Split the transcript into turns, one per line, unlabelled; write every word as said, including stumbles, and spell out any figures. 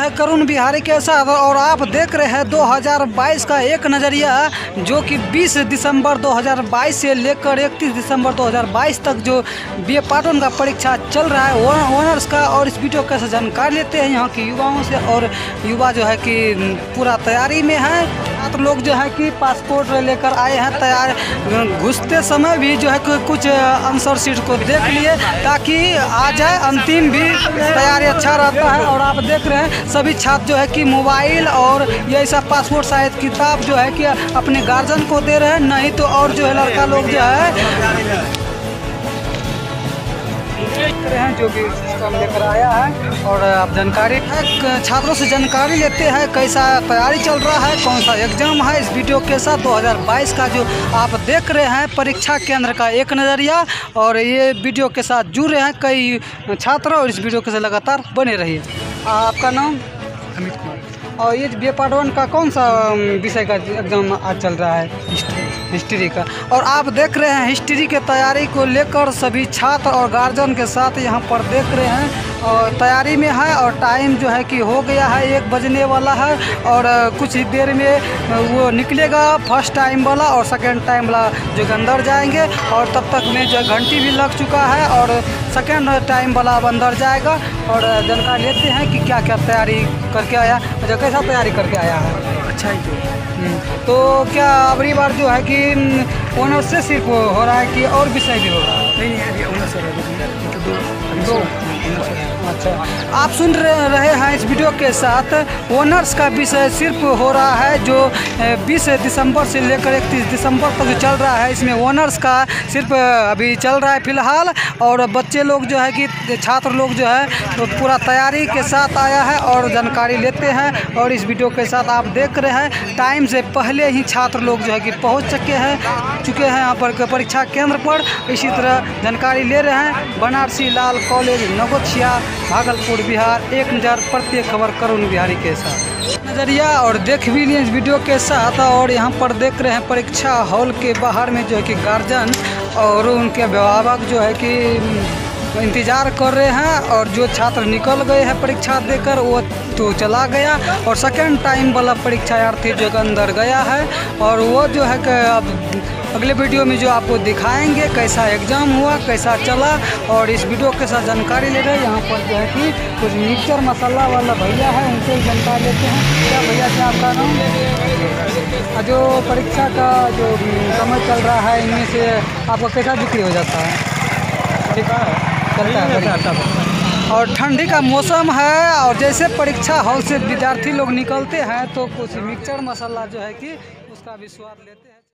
है करुण बिहारी के साथ और आप देख रहे हैं दो हज़ार बाईस का एक नज़रिया, जो कि बीस दिसंबर दो हज़ार बाईस से लेकर इकतीस दिसंबर दो हज़ार बाईस तक जो बी ए पार्ट वन का परीक्षा चल रहा है ऑनर्स का। और इस वीडियो कैसे जानकारी लेते हैं यहाँ के युवाओं से, और युवा जो है कि पूरा तैयारी में है। छात्र लोग जो है कि पासपोर्ट लेकर आए हैं तैयार, घुसते समय भी जो है कि कुछ आंसर शीट को देख लिए ताकि आ जाए, अंतिम भी तैयारी अच्छा रहता है। और आप देख रहे हैं सभी छात्र जो है कि मोबाइल और ये सब पासपोर्ट साइज किताब जो है कि अपने गार्जियन को दे रहे हैं, नहीं तो और जो है लड़का लोग जो है हैं जो भी सिस्टम लेकर आया है। और आप जानकारी है, छात्रों से जानकारी लेते हैं कैसा तैयारी चल रहा है, कौन सा एग्जाम है इस वीडियो के साथ। दो हज़ार बाईस का जो आप देख रहे हैं परीक्षा केंद्र का एक नज़रिया, और ये वीडियो के साथ जुड़ रहे हैं कई छात्र, और इस वीडियो के साथ लगातार बने रहिए। आपका नाम?
अमित कुमार।
और ये बी ए पार्ट वन का कौन सा विषय का एग्जाम आज चल रहा है?
हिस्ट्री
हिस्ट्री का। और आप देख रहे हैं हिस्ट्री के तैयारी को लेकर सभी छात्र और गार्जियन के साथ यहाँ पर देख रहे हैं और तैयारी में है। और टाइम जो है कि हो गया है, एक बजने वाला है, और कुछ ही देर में वो निकलेगा फर्स्ट टाइम वाला और सेकेंड टाइम वाला जो अंदर जाएंगे। और तब तक में जो घंटी भी लग चुका है और सेकेंड टाइम वाला अब अंदर जाएगा। और जानकारी लेते हैं कि क्या क्या तैयारी करके आया, जो कैसा तैयारी करके आया है।
अच्छा ही तो
तो क्या अगली बार जो है कि ऑनर्स से सिर्फ हो रहा है कि और विषय भी हो रहा है?
नहीं नहीं अभी ऑनर्स हो रहा है, मतलब दो
दो अच्छा, आप सुन रहे हैं इस वीडियो के साथ ऑनर्स का विषय सिर्फ हो रहा है जो बीस दिसंबर से लेकर इकतीस दिसंबर तक जो चल रहा है, इसमें ऑनर्स का सिर्फ अभी चल रहा है फ़िलहाल। और बच्चे लोग जो है कि छात्र लोग जो है तो पूरा तैयारी के साथ आया है और जानकारी लेते हैं। और इस वीडियो के साथ आप देख रहे हैं टाइम से पहले ही छात्र लोग जो है कि पहुँच चुके हैं चुके हैं यहाँ पर परीक्षा केंद्र पर। इसी तरह जानकारी ले रहे हैं बनारसी लाल कॉलेज नगोछिया भागलपुर बिहार। एक नज़र प्रत्येक खबर करुण बिहारी के साथ नज़रिया, और देख भी लिए इस वीडियो के साथ। और यहाँ पर देख रहे हैं परीक्षा हॉल के बाहर में जो है कि गार्जियन और उनके अभिभावक जो है कि इंतज़ार कर रहे हैं। और जो छात्र निकल गए हैं परीक्षा देकर वो तो चला गया, और सेकेंड टाइम वाला परीक्षार्थी जो अंदर गया है। और वो जो है कि अब अगले वीडियो में जो आपको दिखाएंगे कैसा एग्ज़ाम हुआ, कैसा चला। और इस वीडियो के साथ जानकारी ले रहे हैं यहाँ पर जो है कि कुछ मिक्सचर मसाला वाला भैया है, उनसे जानकारी लेते हैं। क्या भैया क्या आपका नाम? जो परीक्षा का जो समय चल रहा है इनमें से आपका कैसा बिक्री हो जाता है? चलता है। और ठंडी का मौसम है, और जैसे परीक्षा हॉल से विद्यार्थी लोग निकलते हैं तो कुछ मिक्सचर मसाला जो है कि उसका भी स्वाद लेते हैं।